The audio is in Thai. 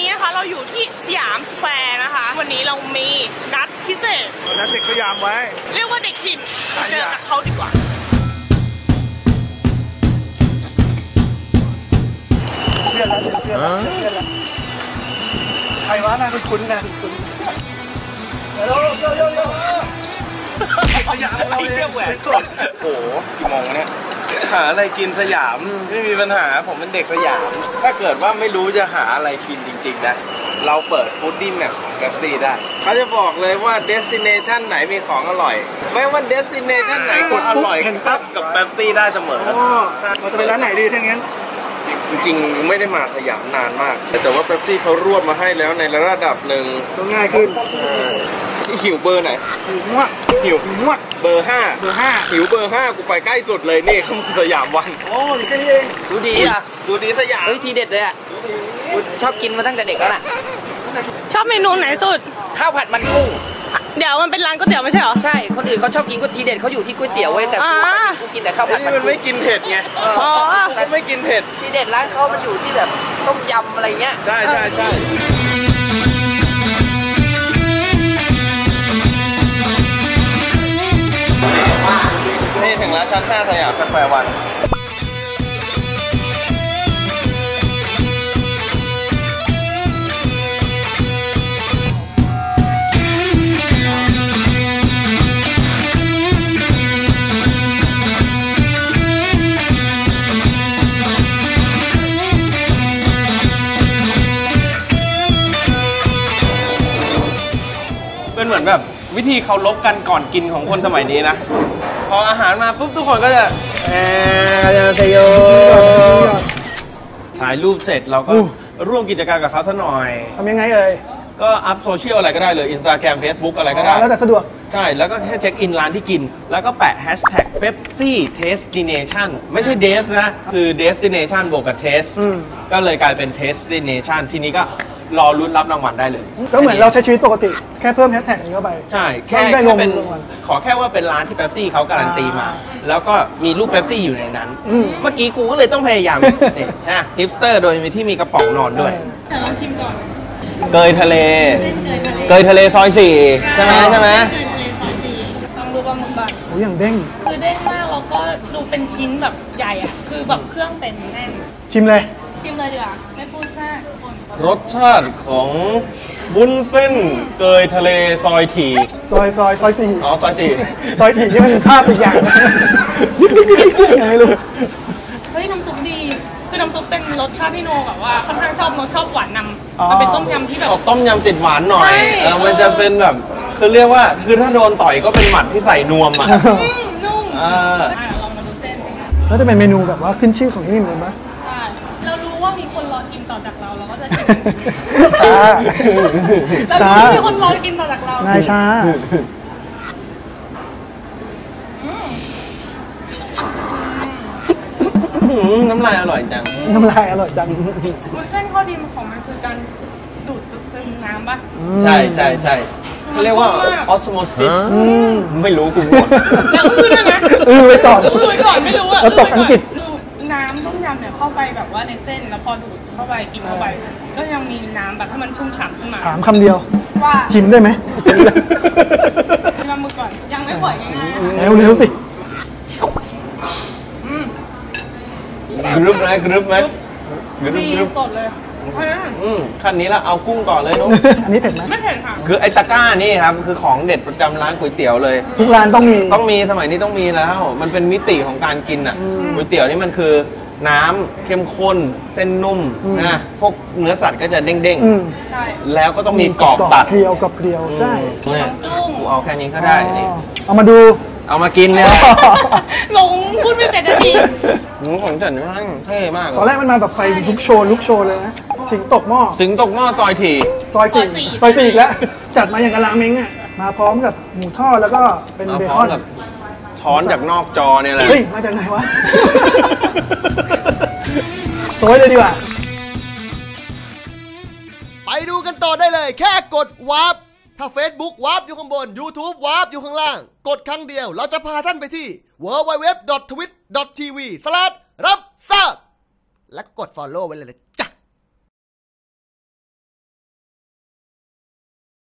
นี้นะคะเราอยู่ที่สยามสแควร์นะคะวันนี้เรามีนัดพิเศษนัดเด็กสยามไว้เรียกว่าเด็กถิ่นเจอกับเขาดีกว่าเพื่อนละใครวะน่าคุ้นนะคุ้นเร็วสยามเราเนี่ยแหวนก่อนโอ้โหกี่โมงเนี่ยหาอะไรกินสยามไม่มีปัญหาผมเป็นเด็กสยามถ้าเกิดว่าไม่รู้จะหาอะไรกินจริงๆนะเราเปิดฟู้ดดิ้งเนี่ยของแกร็บซี่ได้เขาจะบอกเลยว่าเดสติเนชันไหนมีของอร่อยไม่ว่าเดสติเนชันไหนก็อร่อยครับกับแกร็บซี่ได้เสมอเราจะไปร้านไหนดีทั้งนั้นจริงๆไม่ได้มาสยามนานมากแต่ว่าแป๊บซี่เขารวบมาให้แล้วในระดับหนึ่งก็ง่ายขึ้นหิวเบอร์ไหนหิวมากเบอร์5หิวเบอร์5กูไปใกล้สุดเลยนี่เขาสยามวันโอ้นี่แค่นี้เองดูดีอ่ะดูดีสยามทีเด็ดเลยอ่ะชอบกินมาตั้งแต่เด็กแล้วน่ะชอบเมนูไหนสุดข้าวผัดมันกุ้งเดี๋ยวมันเป็นร้านก๋วยเตี๋ยวไม่ใช่เหรอใช่คนอื่นเขาชอบกินก๋วยทีเด็ดเขาอยู่ที่ก๋วยเตี๋ยวเว้ยแต่กูกินแต่ข้าวผัดมันไม่กินเผ็ดไงมันไม่กินเผ็ดทีเด็ดร้านเขามันอยู่ที่แบบต้มยำอะไรเงี้ยใช่นี่ถึงแล้วชั้น5สยามสแควร์วันเป็นเหมือนแบบวิธีเคารพกันก่อนกินของคนสมัยนี้นะพออาหารมาปุ๊บทุกคนก็จะเทโยถ่ายรูปเสร็จเราก็ร่วมกิจกรรมกับเขาซะหน่อยทำยังไงเอ่ยก็อัพโซเชียลอะไรก็ได้เลย Instagram Facebook อะไรก็ได้แล้วแต่สะดวกใช่แล้วก็แค่เช็คอินร้านที่กินแล้วก็แปะ Hashtag Pepsi Destination ไม่ใช่ Des นะคือ Destination บวกกับ Taste ก็เลยกลายเป็น Destination ทีนี้ก็รอลุ้นรับรางวัลได้เลยก็เหมือนเราใช้ชีวิตปกติแค่เพิ่มแฮชแท็กนี้เข้าไปใช่แค่เป็นขอแค่ว่าเป็นร้านที่เป๊ปซี่เขาการันตีมาแล้วก็มีรูปเป๊ปซี่อยู่ในนั้นเมื่อกี้กูก็เลยต้องพยายามนี่นะฮิปสเตอร์โดยมีที่มีกระป๋องนอนด้วยลองชิมก่อนเกยทะเลซอย4ใช่ไหมเกยทะเลซอย4ลองดูปลาหมึกก่อนโอ้ยอย่างเด้งคือเด้งมากแล้วก็ดูเป็นชิ้นแบบใหญ่อ่ะคือแบบเครื่องเต็มแน่นชิมเลยดีกว่าไม่พูดแค่รสชาติของบุ้นเส้นเกยทะเลซอยถี่ซอย4 อ๋อซอย4 ซอยถี่ที่มันภาพเป็นอย่างยังไม่รู้เฮ้ยน้ำซุปดีคือน้ำซุปเป็นรสชาติที่โนแบบว่าค่อนข้างชอบหวานนำมันเป็นต้มยำที่แบบต้มยำติดหวานหน่อยมันจะเป็นแบบคือเรียกว่าคือถ้าโดนต่อยก็เป็นหมัดที่ใส่นวมอ่ะนุ่มลองมาดูเส้นแล้วจะเป็นเมนูแบบว่าขึ้นชื่อของที่นี่เลยไหมเรารู้ว่ามีคนรอกินต่อจากเราก็จะช้าเรารู้ว่ามีคนรอกินต่อจากเรานายช้าน้ำลายอร่อยจังวุ้นเส้นข้อดีของมันคือการดูดซึมน้ำป่ะใช่เขาเรียกว่าออสโมซิสไม่รู้กูหมดแล้วก็คือด้วยนะไปก่อนไม่รู้อะแล้วตกอังกฤษน้ำต้มยำเนี่ยเข้าไปแบบว่าในเส้นแล้วพอดูดเข้าไปกินเข้าไปก็ยังมีน้ำแบบถ้ามันชุ่มฉ่ำขึ้นมาถามคำเดียวว่าชิมได้ไหมลองมือก่อนยังไม่ปล่อยง่ายๆเร็วสิกรึบไหมกรึบสดเลยขั้นนี้ละเอากุ้งก่อนเลยนุ๊กอันนี้เผ็ดไหมไม่เผ็ดค่ะคือไอ้ตะกร้านี่ครับคือของเด็ดประจำร้านก๋วยเตี๋ยวเลยทุกร้านต้องมีสมัยนี้ต้องมีแล้วมันเป็นมิติของการกินอ่ะก๋วยเตี๋ยวนี่มันคือน้ำเข้มข้นเส้นนุ่มนะพวกเนื้อสัตว์ก็จะเด้งๆใช่แล้วก็ต้องมีกรอบตัดเกลียวใช่เอาแค่นี้ก็ได้นี่เอามาดูเอามากินเนี่ยหลงพูดไม่เสร็จนาทีของจันนี่เท่มากตอนแรกมันมาแบบไฟลุกโชว์เลยนะสิงตกหม้อซอยถี่ซอย4อีกแล้วจัดมาอย่างกะลาเม้งอ่ะมาพร้อมกับหมูทอดแล้วก็เป็นเบคอนช้อนจากนอกจอเนี่ยแหละเฮ้ยมาจากไหนวะโซยเลยดีกว่าไปดูกันต่อได้เลยแค่กดวาร์ปถ้า Facebook วาร์ปอยู่ข้างบน YouTube วาร์ปอยู่ข้างล่างกดครั้งเดียวเราจะพาท่านไปที่ www.twitch.tv/รับทราบแล้วก็กด follow ไว้เลย